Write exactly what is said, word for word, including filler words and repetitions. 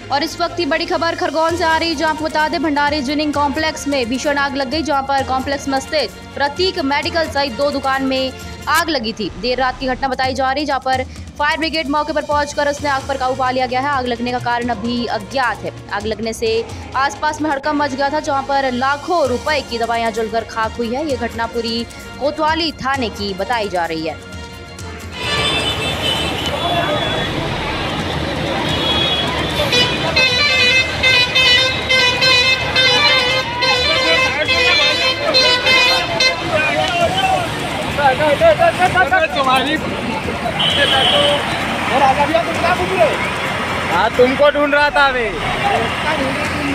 और इस वक्त की बड़ी खबर खरगोन से आ रही, जहां आपको बता दें भंडारी जिनिंग कॉम्प्लेक्स में भीषण आग लग गई, जहां पर कॉम्प्लेक्स में स्थित प्रतीक मेडिकल सहित दो दुकान में आग लगी थी। देर रात की घटना बताई जा रही, जहां पर फायर ब्रिगेड मौके पर पहुंचकर उसने आग पर काबू पा लिया गया है। आग लगने का कारण अभी अज्ञात है। आग लगने से आसपास में हड़कंप मच गया था, जहां पर लाखों रुपए की दवाइयां जलकर खाक हुई है। ये घटना पूरी कोतवाली थाने की बताई जा रही है। तुम्हारी हाँ तुमको ढूंढ रहा था मैं।